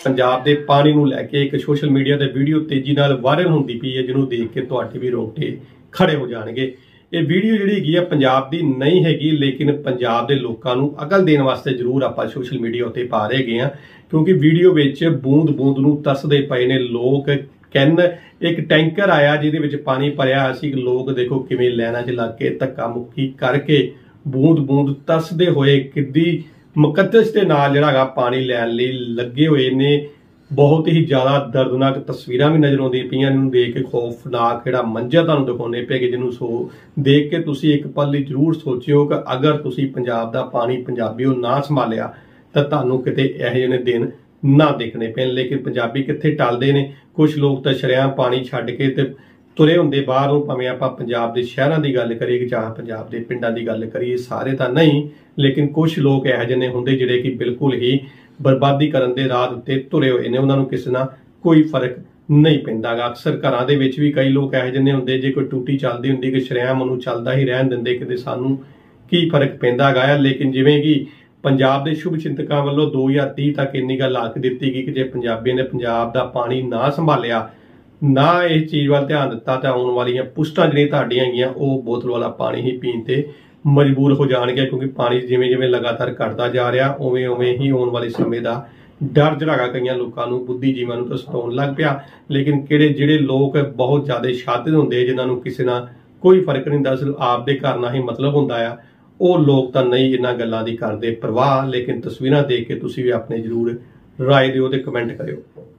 पंजाब के पानी नूं लैके एक सोशल मीडिया ते वीडियो तेजी नाल वायरल होंदी पई है, जिन्हों देख के तुहाडे भी रोंगटे खड़े हो जाणगे। ये वीडियो जिहड़ी हैगी पंजाब दी नहीं हैगी, लेकिन पंजाब के लोगों नूं अकल देण वास्ते जरूर आपां सोशल मीडिया उत्ते पा रहे हैं, क्योंकि वीडियो विच बूंद बूंद नूं तरसदे पए ने लोग। कैन एक टैंकर आया जिहदे विच पानी भरिया सी, लोग देखो किवें लाइनां च लग के धक्का मुक्की करके बूंद बूंद तरसदे होए किद्दी मुकद्दस के नाल जिहड़ा पानी लैण लई लगे हुए ने। बहुत ही ज़्यादा दर्दनाक तस्वीरां भी नज़र आउंदियां पईआं, जिन्होंने देख के खौफनाक जिहड़ा मंजर तुहानूं दिखाउने पे कि जिन्होंने देख के तुसीं एक पल लई जरूर सोचिओ कि अगर तुसीं पंजाब दा पानी पंजाबियों ना संभालिया तां तुहानूं किते इहो जिहे दिन ना देखने पैण। लेकिन पंजाबी कित्थे टलदे ने, कुछ लोग तां शरेआम पानी छड्ड के ते तुरे हुंदे बाहर नूं। भावें आपां पंजाब दे शहरां दी गल करिए चाहे पंजाब दे पिंडां दी गल करिए, सारे तां नहीं, लेकिन कुछ लोग इहो जिहे हुंदे जिहड़े कि बिल्कुल ही बर्बादी करन दे राह उत्ते तुरे होए ने, उन्हां नूं किसे नाल कोई फर्क नहीं पैंदा गा। अक्सर घरां दे विच भी कई लोग इहो जिहे हुंदे, जे कोई टूटी चलदी हुंदी कि शरेआम उहनूं चलदा ही रहण दिंदे, किते सानूं की फर्क पैंदा गा। लेकिन जिवें कि पंजाब के शुभ चिंतकों वालों 2030 तक इन्नी गल आख दी गई कि जे पंजाबियों ने पंजाब का पानी ना संभालिया, ना इस चीज़ वाल ध्यान दिता, तो आने वाली पुश्तां जिहड़ियां तुहाडीआं हैगीआं वो बोतल वाला पानी ही पीण ते मजबूर हो जाणगे, क्योंकि पानी जिवें जिवें लगातार घटदा जा रहा उवें उवें ही आने वाले समय का डर जिहड़ा कई लोगों को बुद्धिजीवां नूं सताउण लग पिया। लेकिन किहड़े जिहड़े लोग बहुत ज़्यादा शातित हुंदे, जिन्हां नूं किसे नाल कोई फर्क नहीं हुंदा, सिर्फ आप दे घर नाल ही मतलब हुंदा आ, वो लोग तो नहीं इन्हां गल्लां दी करदे परवाह। लेकिन तस्वीरां देख के तुसीं भी अपने जरूर राय दिओ ते कमेंट करिओ।